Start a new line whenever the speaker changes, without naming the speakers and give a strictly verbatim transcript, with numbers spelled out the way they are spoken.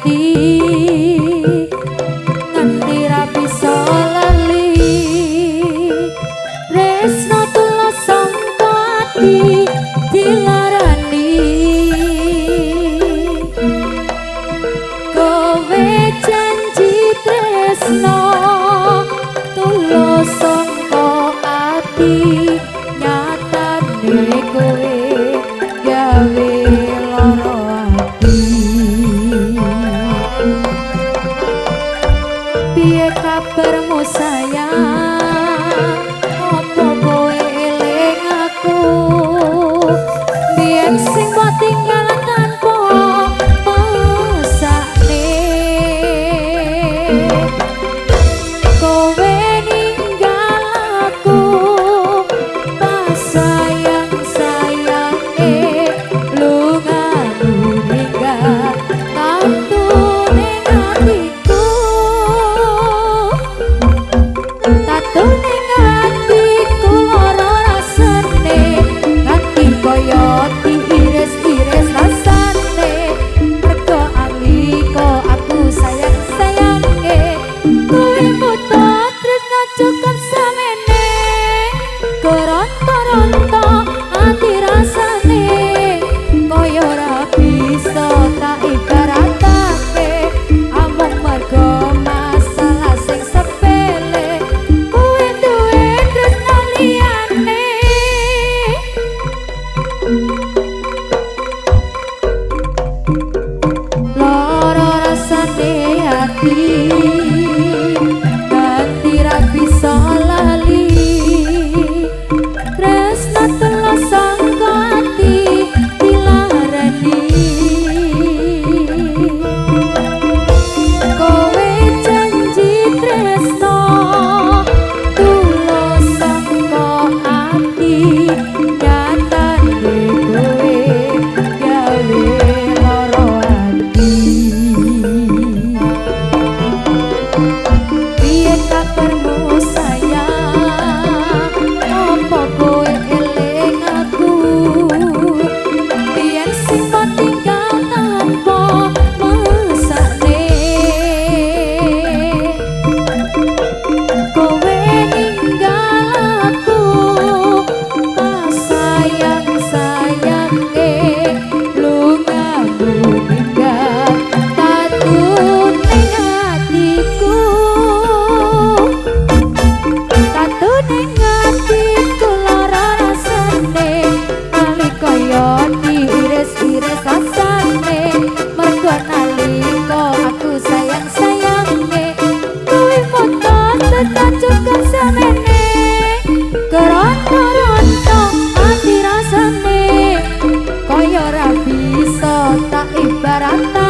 ati nganti ra bisa lali tresno tulus sangka ati dilarani kowe janji tresno tulus sangka ati nyatane kowe gawe lara ati piye kabarmu sayang opo kowe eling aku biyen sing mbok tinggal tanpa mesakne kowe ninggal aku pas sayang-sayange lungamu ninggal tatu ning atiku tatu ning atiku lara rasane nganti kaya diiris-iris rasane mergo alika aku sayang-sayange kowe foto tresno cukup samene keronto-ronto ati rasane kaya ora bisa tak ibaratake amung mergo masalah sing sepele kowe duwe tresno liyane lara rasane ati ganti ra bisa lali tresno tulus sangka ati dilarani kowe janji tresno tulus sangka ati nyatane kowe gawe lara ati piye kabarmu sayang opo kowe eling aku biyen sing mbok tinggal tanpa mesakne kowe ninggal aku pas sayang-sayange lungamu ninggal tatu ning atiku tatu ning atiku lara rasane kali kaya diiris-iris rasane mergo nalika aku sayang-sayange kowe foto tetap cukup samene keronto-ronto ati rasane kaya ora bisa tak ibarat